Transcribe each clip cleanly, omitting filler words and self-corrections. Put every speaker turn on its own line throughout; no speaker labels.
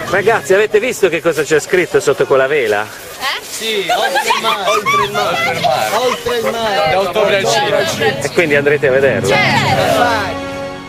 Ragazzi, avete visto che cosa c'è scritto sotto quella vela?
Sì, oltre il mare. Oltre il mare. Oltre il mare. Da ottobre al cinema.
E quindi andrete a vederlo?
Vai.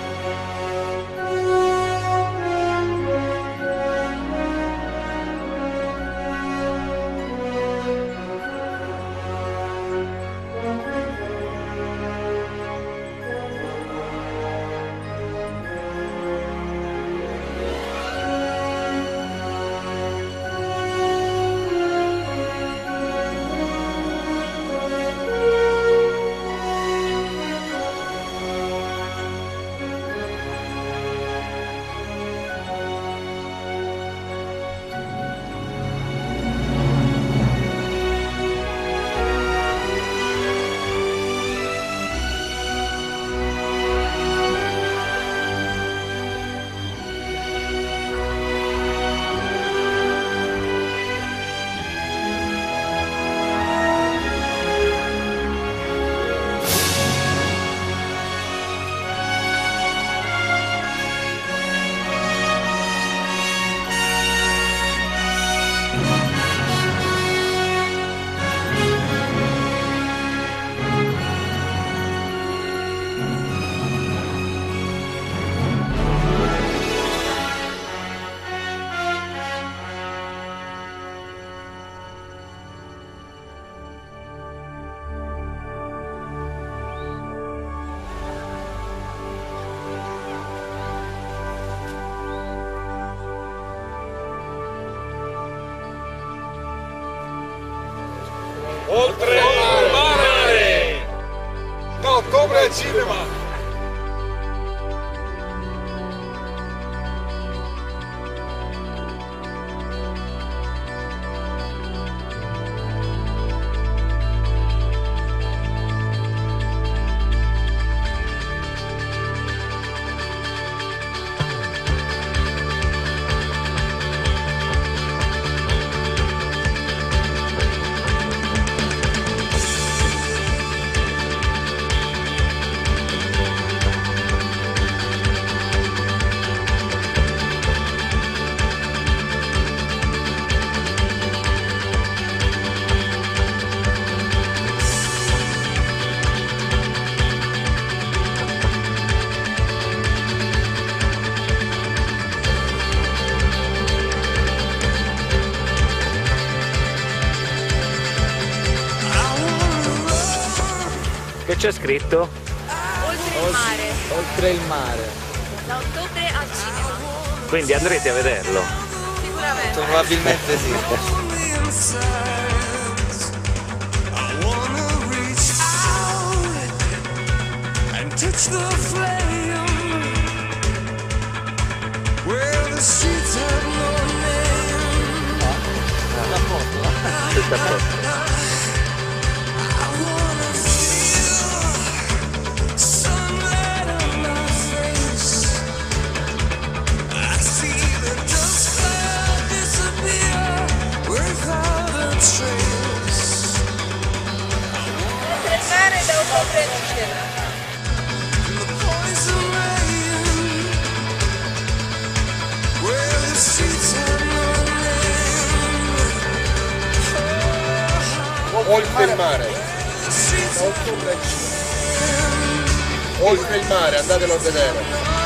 Oltre il mare! Da ottobre al cinema!
Che c'è scritto?
Oltre il mare,
Oltre il mare.
da ottobre al cinema.
Quindi andrete a vederlo?
Sicuramente.
Probabilmente sì.
Touch the flame where the streets have no name.
Tutto a posto.
I wanna feel sunlight on my face. I see the dust cloud disappear without a trace.
Oltre il mare, da ottobre al cinema.
The poison rain where the streets have no name.
Oltre il mare!
The streets
Oltre il mare, andatelo a vedere!